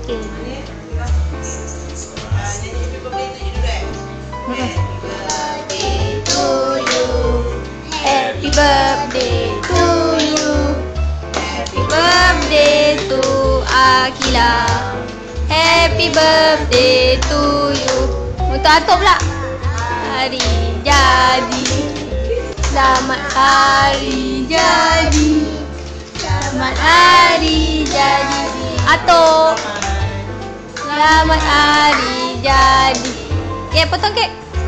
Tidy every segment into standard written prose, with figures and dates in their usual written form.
Okey. Happy birthday to you. Happy birthday to Akila. Happy birthday to you. Untuk Atok pula. Hari jadi. Selamat hari jadi. Selamat hari jadi. Atok. Selamat hari jadi. Okay, potong kek.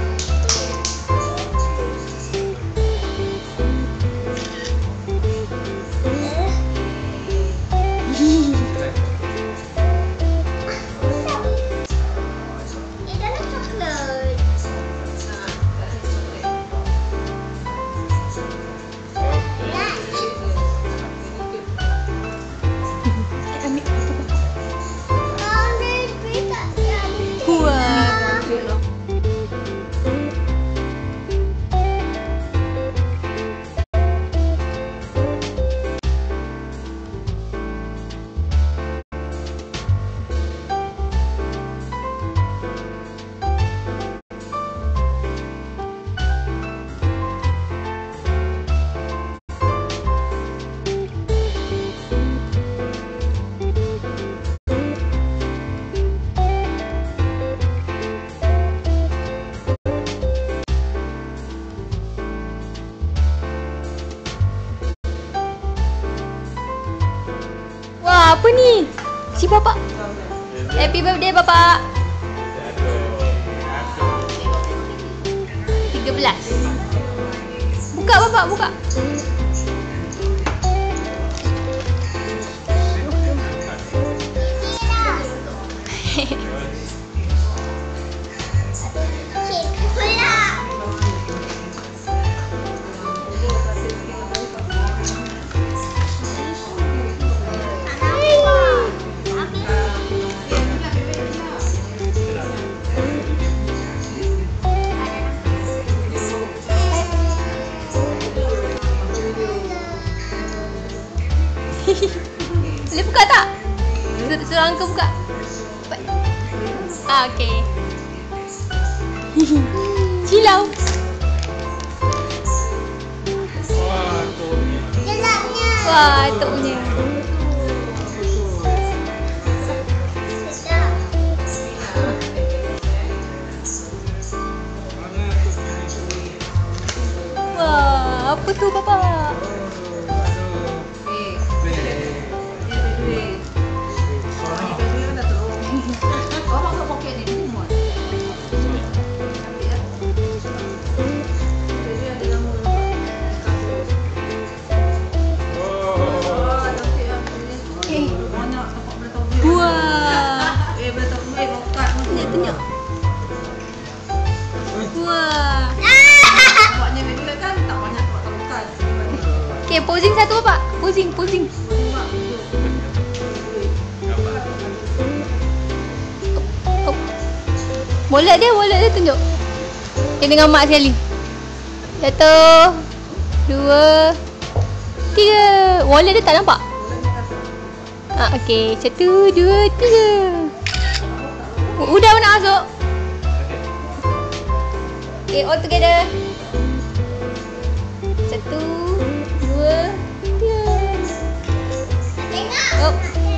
Apa ni? Si bapak. Happy birthday bapak. 13. Buka bapak, buka. Boleh buka tak? Suruh Uncle buka. Okey. Cilau. Wah, Atok punya. Wah, apa tu bapak? Tunjuk. Wah. Buatnya dulu kan tak banyak buat. Okey, posing satu bapak. Posing. Wallet dia tunjuk. Okay, dengan mak sekali. 1, 2, 3. Wallet dia tak nampak. Okey, 1, 2, 3. Udah nak masuk. Okay, all together. 1, 2, 3. Tengok.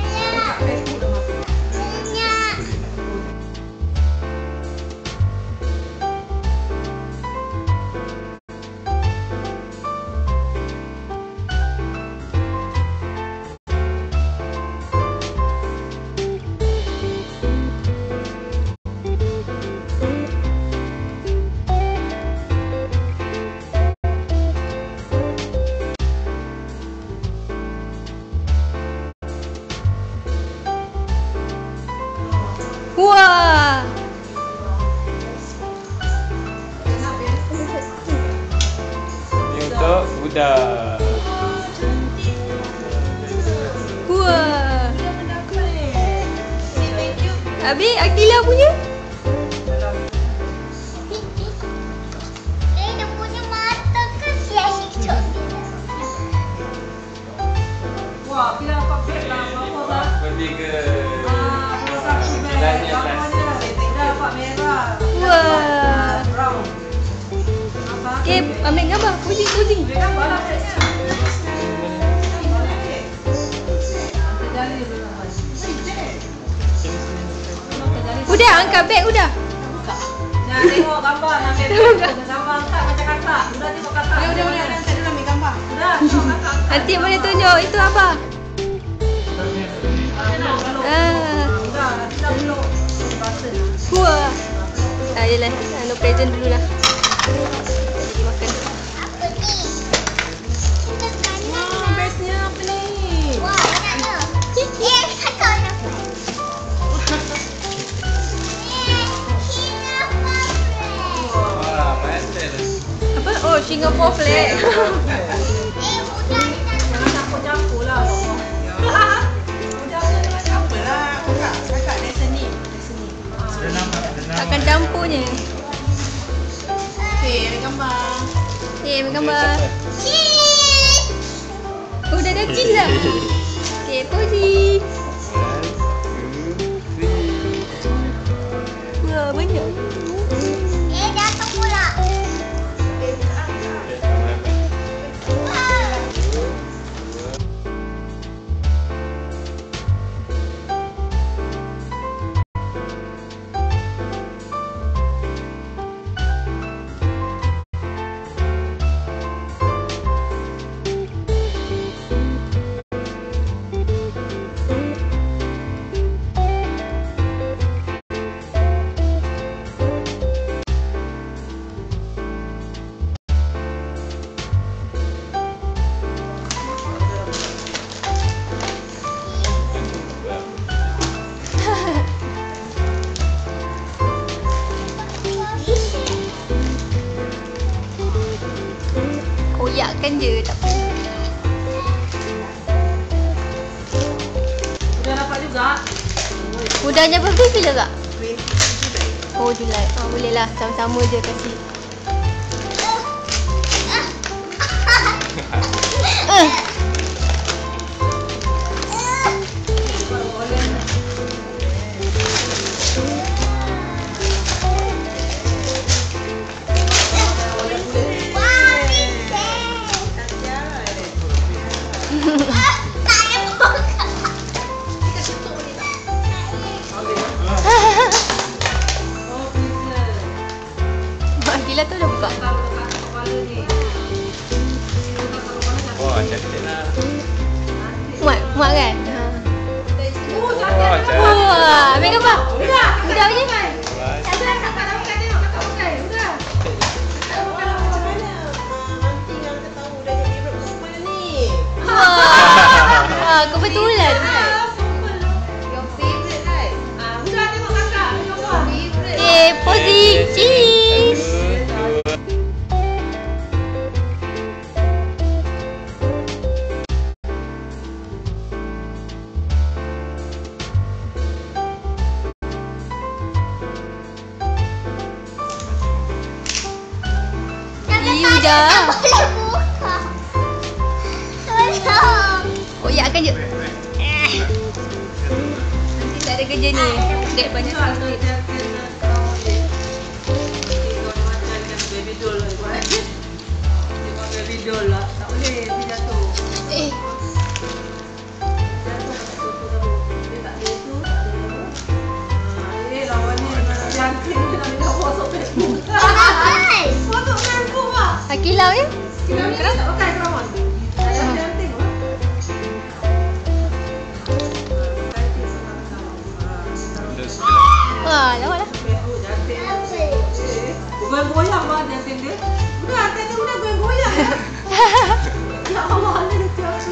Wah. Ini untuk budak. Wah. Habis Akila punya? Dia punya mata kan siap-siap. Wah, bila dapat beg lah, apa-apa lah. Pergi ke nampak merah. Wah. Brown. Okay, ambil gambar. Posing. Ambil gambar lah kayaknya. Terjali dulu. Udah, angkat beg udah. Nah, tengok gambar. Ambil gambar angkat macam kakak. Udah tengok kakak. Udah, saya dulu ambil gambar. Udah, tengok kakak. Nanti boleh tunjuk itu apa? Udah, nanti dah belum. Button. Wah. Yelah, no present dulu lah. Pergi makan. Apa ni? Kita kanan. Wah, bestnya apa ni? Wah, enaknya. Kakak nak. Wah, mandel. Apa? Oh, Singapore flag. Jangan campur-campur lah. Apalah, kakak dari sini. Takkan campurnya. Okey, ambil gambar. Ambil gambar. Oh, dah cheese dah. Okay, posing. Wah, banyak. Jatuh pula. Koyakkan je, tak apa. Udah dapat juga. Mudahnya birthday bila tak? Oh, Julai. Boleh lah. Sama-sama je kasih. Gila tu dah buka. Wah, cantik lah. Muat kan? Wah, cantik. Wah, ambil gambar. Udah pergi. Wah, kebetulan. Okay, posing. Cheese. Dah. Boleh buka. Tolong. Koyakkan je. Nanti tak ada kerja ni. Dek banyak sangat. Baby doll lah buat. Tengok baby doll lah. Tak boleh, dia jatuh. Jatuh dia tak ada tu, tak ada lembu. Lawan ni cantik ni nak minta foto Facebook. Foto Facebook lah. Akilau ya? Kita ni tak pakai kerawang. Saya cantik lah. Wah, lawa lah. Goyang-goyang lah jantin dia. Udah, tadi udah goyang-goyang ya. Ya Allah, ada dekat aku.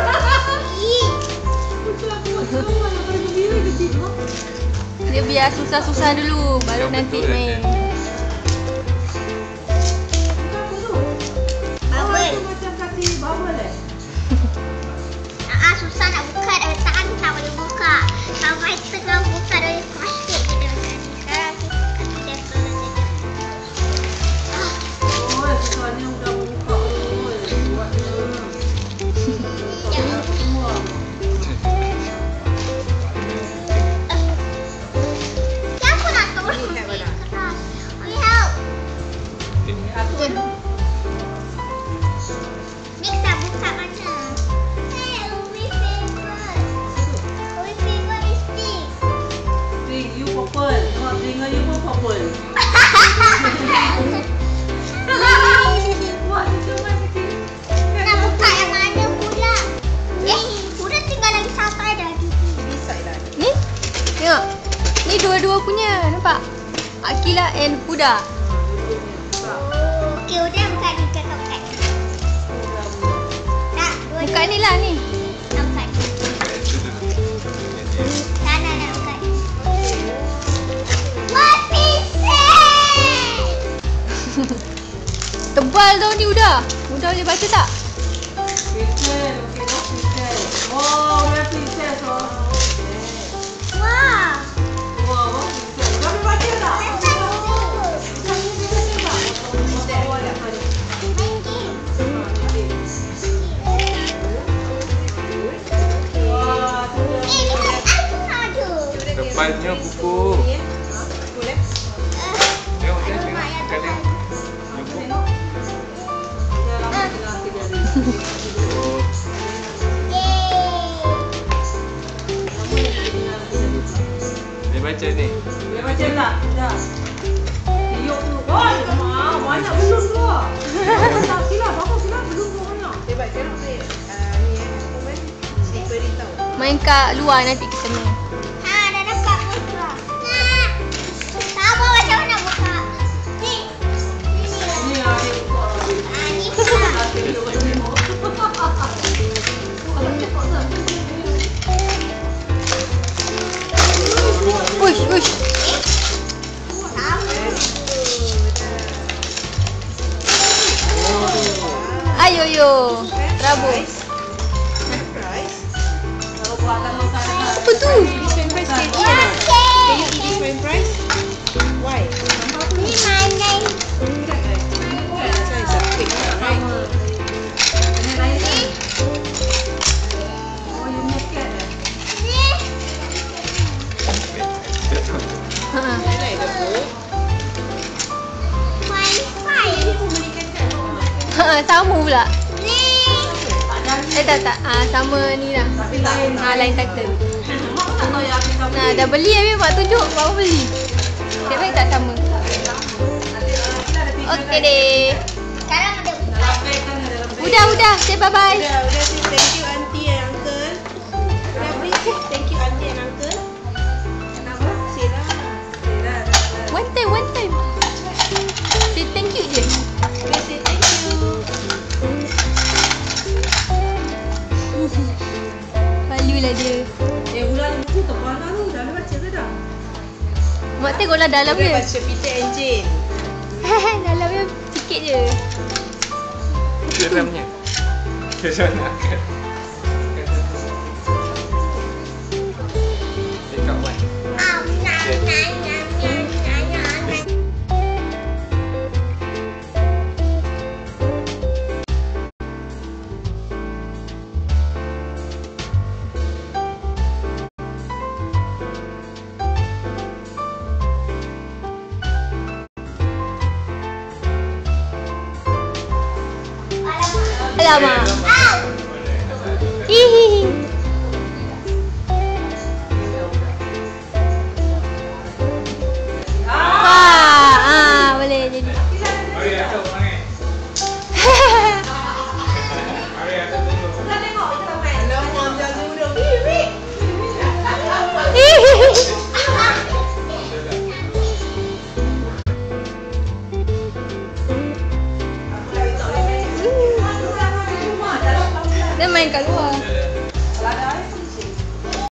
Betul aku buat semua yang paling gembira dia tengok. Dia biar susah-susah dulu, baru nanti main. Bukan apa tu? Bubble. Tu macam kaki bubble eh. Susah nak buka dari tangan tak boleh buka. Sampai tengah buka dari plastik kita macam ni. Sekarang kaki dia turun saja. Oh, susahnya udah buka tu. Buatnya. Jangan Semua. Siapa nak turun? pun. Wah, dia comel sikit. Nak buka yang mana pula? Sudah tinggal lagi satu ada. Decide lah. Ni? Tengok. Ni dua-dua punya. Nampak? Akila and Huda. Okey, udah buka ni ke toket. Tak, Buka ni lah ni. nak buka. Sana nak buka. What pieces? Tebal tau ni Huda. Huda boleh baca tak? Princess, okey no princess. Oh, dia princess oh. Wah. Wah, princess. Kami baca tak? Tepalnya buku. Tengok dia, tengok. Bukan dia. Buku. Dia baca ni. Boleh baca tak? Dah. Tiup tu. Oh, banyak belum tu. Tak silap, apa silap belum tu banyak. Dia buat tengok ni. Ni apa main? Si beritahu. Main kat luar nanti kita main. Dah dapat buka. Nak. Sabar macam mana buka? Ni. Ni lah dia buka. Ni pula. Uish, uish. Ayo yo. Rabus. Price. Kalau buatan makanan. Apa tu? Different price can eat. Okey. Can you eat different price? Why? Ni mainan. This one is a quick one, right? Yang lain ni. Oh, you make cat eh? Ni. Ha. I like the book. Wi-Fi. Ha, sama pula. Ni. Tak. Sama ni lah. Tapi lain. Lain title. Mak tak tahu yang Afrika Nah, dah beli habis Mak tunjuk. Mak pun beli. Nasib baik tak sama. Okey deh. Sekarang ada buka. Lapik kan ada lapik. Udah. Say bye-bye. Udah say thank you auntie and uncle. Udah please say thank you auntie and uncle. Kenapa? Say lah. Say dah. One time. Say thank you je. Okay, say thank you. Malu lah dia. Ulang ni buku tebal lah tu. Dah boleh baca ke dah? Mak tengoklah dalam Udah dia. baca Peter and Jane. Dalam dia sikit je. Dalamnya. Dia nak kat. Dekat one. Alamak. Hihihi. Wah, boleh jadi. Mari atuk, mari. Mari atuk tunjuk. Alah, mak jangan duduk. Dia main kat luar.